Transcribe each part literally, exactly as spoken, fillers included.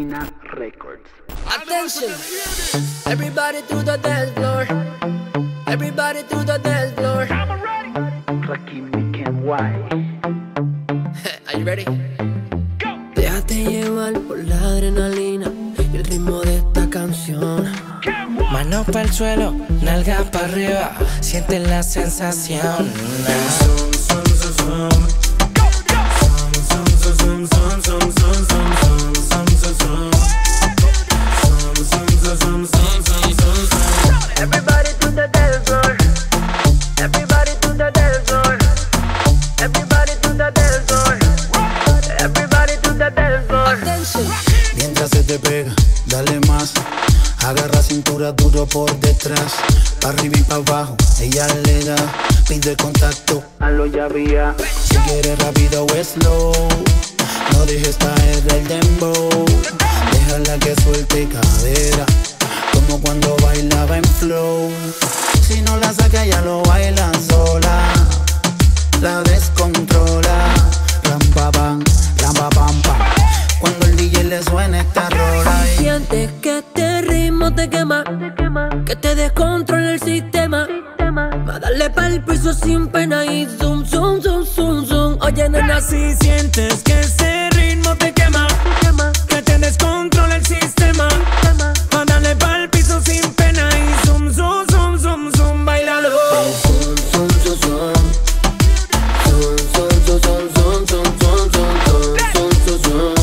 Alina Records. Attention, everybody to the dance floor. Everybody to the dance floor. Rakim Ken White. Are you ready? Go. Déjate llevar por la adrenalina y el ritmo de esta canción. Manos para el suelo, nalgas para arriba, siente la sensación. Everybody to the dance floor. Everybody to the dance floor. Everybody to the dance floor. Everybody to the dance floor. Attention. Mientras se te pega, dale más. Agarra cintura duro por detrás, pa' arriba y pa' abajo, ella le da. Pide contacto, Aló ya había. si quieres rápido o slow. No dejes caer el dembow. Déjala que suelte cadera, como cuando bailaba en flow. Si no la saca ya lo baila sola, la descontrola. Ram pa pam, ram pa pam pam. Cuando el D J le suena esta rola y sientes que este ritmo te quema, que te descontrola el sistema. Va a darle pa'l piso sin pena y zoom, zoom, zoom, zoom, zoom. Oye, nena, Si sientes que ese ritmo te quema, que te descontrola el sistema, va a darle pa'l piso sin pena y zoom, zoom, zoom, zoom, zoom, bailalo. zoom, zoom, zoom, zoom. Zoom, zoom, zoom, zoom, zoom, zoom, zoom, zoom, zoom, zoom, zoom.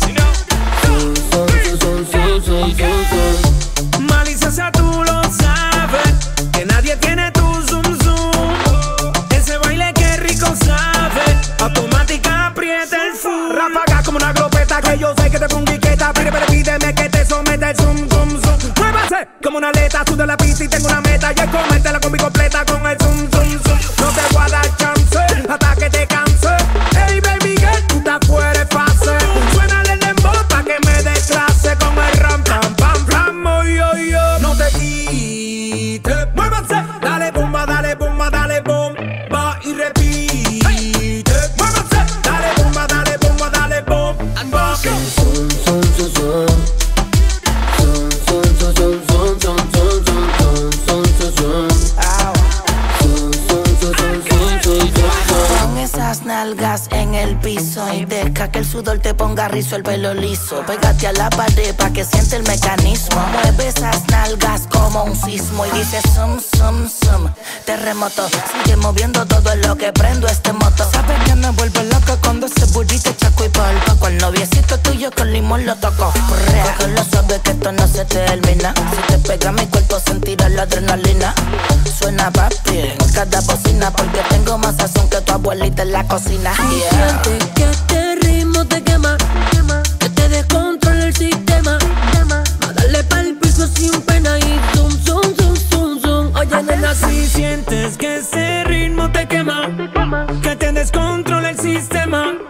Zoom, zoom, zoom, zoom, zoom, zoom, zoom. Maliciosa, tú lo sabes, que nadie tiene tu zoom, zoom. Ese baile que rico sabe, automática aprieta el zoom. Ráfaga como una glopeta, que yo sé que te pongo quieta. Pide, pero pídeme que te someta el zoom, zoom, zoom. Muévase como una aleta, sudo la pista y tengo una meta. Y es comértela con mi completa con el zoom, zoom, zoom. No te voy a dar chance, hasta que te canse. Hey baby girl, tú te fueres fácil. Suénale el dembow pa' que me des clase con el ram, pam, pam, pam, oh, yo, yo. No te quites, muévase. Dale bomba, dale bomba, dale bomba y repite. Muévase, dale bomba, dale bomba, dale bomba. Zoom, zoom, zoom, zoom. Zoom, zoom, zoom, zoom, zoom, zoom, zoom, zoom, zoom, zoom, zoom. Zoom, zoom, zoom, zoom, zoom, zoom, zoom. Pon esas nalgas en el piso y deja que el sudor te ponga rizo, el pelo liso. Pégate a la pared pa' que siente el mecanismo. Mueve esas nalgas como un sismo y dice sum, sum, sum. Terremoto, sigue moviendo todo lo que prendo este moto. Sabes que me vuelve loco cuando ese burrito chaco y palpa. Con el noviecito tuyo con limón lo toco. Cógelo suave que esto no se termina. Si te pega mi cuerpo sentirá la adrenalina. Suena papi en cada bocina, porque tengo más sazón que tu abuelita en la cocina. Yeah. Sientes que este ritmo te quema, que te descontrola el sistema. Va a darle pa'l piso sin pena y zoom, zoom, zoom, zoom, zoom. Oye, nena, Si sientes que ese ritmo te quema, que te descontrola el sistema,